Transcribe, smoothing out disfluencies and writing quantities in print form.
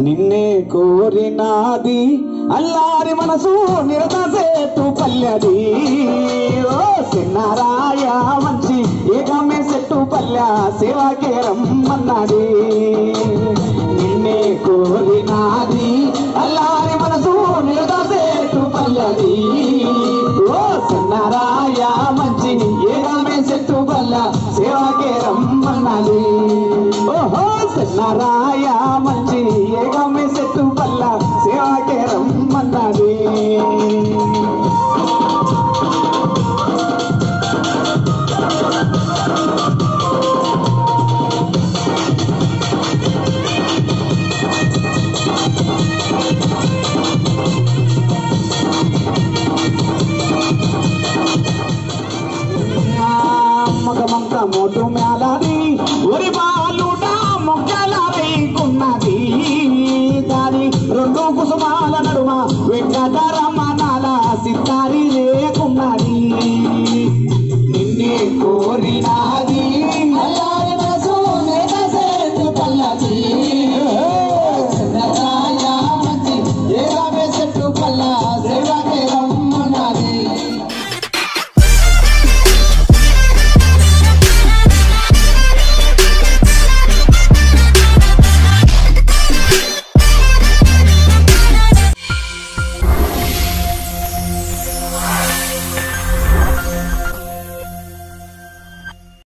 నిన్నే కోరినాది అల్లారి మనసు నిరతసేతు పల్లెది ఓ సిన్నారాయ మంచి ఏకమే సెట్టు పల్లె సేవాకే రమ్మన్నది నిన్నే కోరినాది అల్లారి మనసు నిరతసేతు పల్లెది ఓ సిన్నారాయ మంచి ఏకమే సెట్టు పల్లె సేవాకే రమ్మన్నది ఓహో సిన్నారాయ మంచి ఏకమే సెట్టు పల్లె సేవాకే రమ్మన్నది మగమంత మోటు మేళది ఒరి బాలుట మొగ్గలై కున్నది దాని రెండు కుసుమాల నడుమ వెంకటరమణాల సితారి లేకున్నది నిన్నే కోరినాది